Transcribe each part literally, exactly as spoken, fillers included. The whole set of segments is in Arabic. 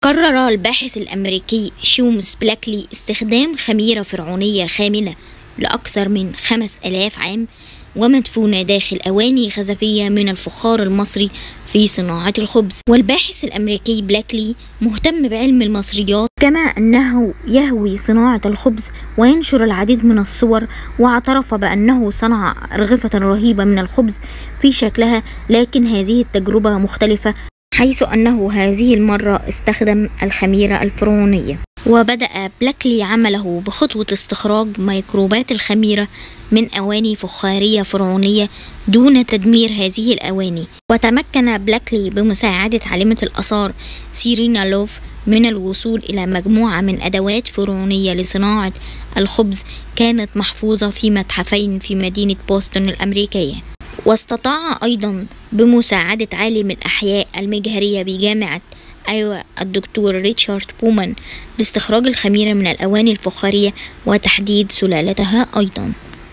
قرر الباحث الأمريكي شومس بلاكلي استخدام خميرة فرعونية خاملة لأكثر من خمس آلاف عام ومدفونة داخل أواني خزفية من الفخار المصري في صناعة الخبز. والباحث الأمريكي بلاكلي مهتم بعلم المصريات، كما أنه يهوي صناعة الخبز وينشر العديد من الصور، واعترف بأنه صنع أرغفة رهيبة من الخبز في شكلها، لكن هذه التجربة مختلفة حيث أنه هذه المرة استخدم الخميرة الفرعونية. وبدأ بلاكلي عمله بخطوة استخراج ميكروبات الخميرة من أواني فخارية فرعونية دون تدمير هذه الأواني. وتمكن بلاكلي بمساعدة عالمة الآثار سيرينا لوف من الوصول إلى مجموعة من أدوات فرعونية لصناعة الخبز كانت محفوظة في متحفين في مدينة بوسطن الأمريكية. واستطاع أيضا بمساعدة عالم الأحياء المجهرية بجامعة أيوة الدكتور ريتشارد بومان باستخراج الخميرة من الأواني الفخارية وتحديد سلالتها أيضا.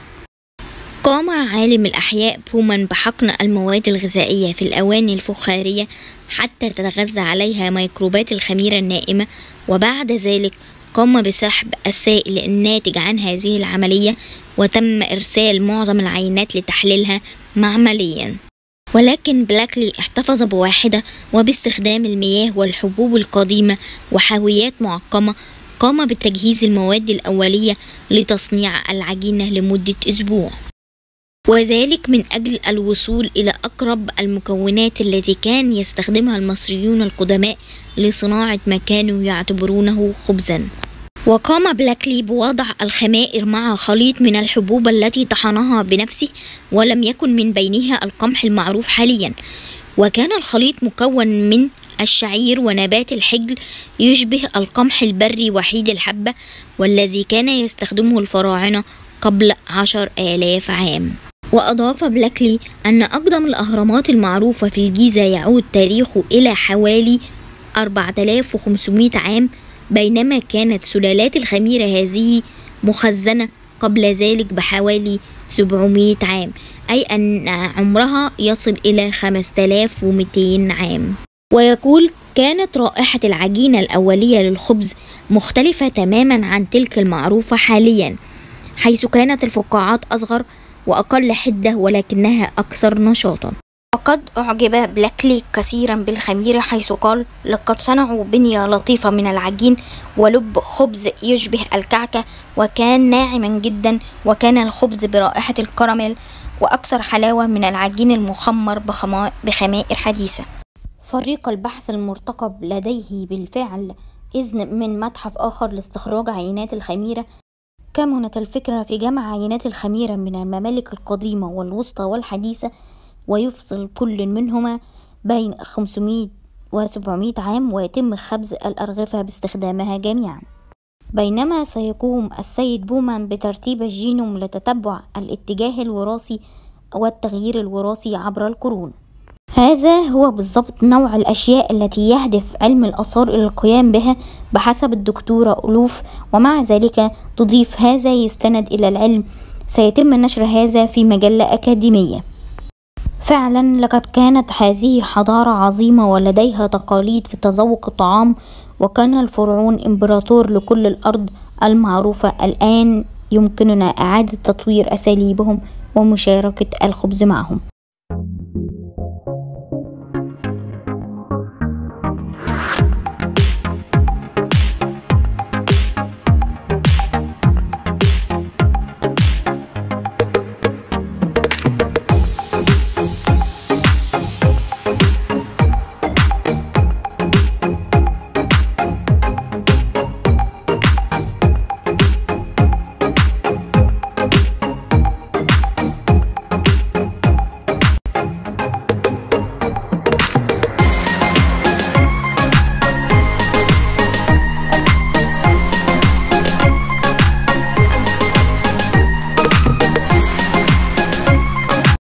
قام عالم الأحياء بومان بحقن المواد الغذائية في الأواني الفخارية حتى تتغذى عليها ميكروبات الخميرة النائمة، وبعد ذلك قام بسحب السائل الناتج عن هذه العملية، وتم إرسال معظم العينات لتحليلها معمليا. ولكن بلاكلي احتفظ بواحدة، وباستخدام المياه والحبوب القديمة وحاويات معقمة قام بتجهيز المواد الأولية لتصنيع العجينة لمدة أسبوع، وذلك من أجل الوصول إلى أقرب المكونات التي كان يستخدمها المصريون القدماء لصناعة ما كانوا يعتبرونه خبزا. وقام بلاكلي بوضع الخمائر مع خليط من الحبوب التي طحنها بنفسه، ولم يكن من بينها القمح المعروف حاليا، وكان الخليط مكون من الشعير ونبات الحجل يشبه القمح البري وحيد الحبة، والذي كان يستخدمه الفراعنة قبل عشر آلاف عام. وأضاف بلاكلي أن أقدم الأهرامات المعروفة في الجيزة يعود تاريخه إلى حوالي أربعة آلاف وخمسمائة عام، بينما كانت سلالات الخميرة هذه مخزنة قبل ذلك بحوالي سبعمائة عام، أي أن عمرها يصل إلى خمسة آلاف ومئتين عام. ويقول كانت رائحة العجينة الأولية للخبز مختلفة تماما عن تلك المعروفة حاليا، حيث كانت الفقاعات أصغر وأقل حدة ولكنها أكثر نشاطا. وقد أعجب بلاكلي كثيرا بالخميرة، حيث قال لقد صنعوا بنية لطيفة من العجين ولب خبز يشبه الكعكة، وكان ناعما جدا، وكان الخبز برائحة الكراميل وأكثر حلاوة من العجين المخمر بخمائر حديثة. فريق البحث المرتقب لديه بالفعل إذن من متحف آخر لاستخراج عينات الخميرة. كمنت الفكرة في جمع عينات الخميرة من الممالك القديمة والوسطى والحديثة، ويفصل كل منهما بين خمسمائة وسبعمائة عام، ويتم خبز الأرغفة باستخدامها جميعا. بينما سيقوم السيد بومان بترتيب الجينوم لتتبع الاتجاه الوراثي والتغيير الوراثي عبر القرون. هذا هو بالضبط نوع الأشياء التي يهدف علم الآثار إلى القيام بها بحسب الدكتورة ألوف، ومع ذلك تضيف هذا يستند إلى العلم. سيتم نشر هذا في مجلة أكاديمية. فعلا لقد كانت هذه حضارة عظيمة ولديها تقاليد في تذوق الطعام، وكان الفرعون إمبراطور لكل الأرض المعروفة. الآن يمكننا إعادة تطوير أساليبهم ومشاركة الخبز معهم.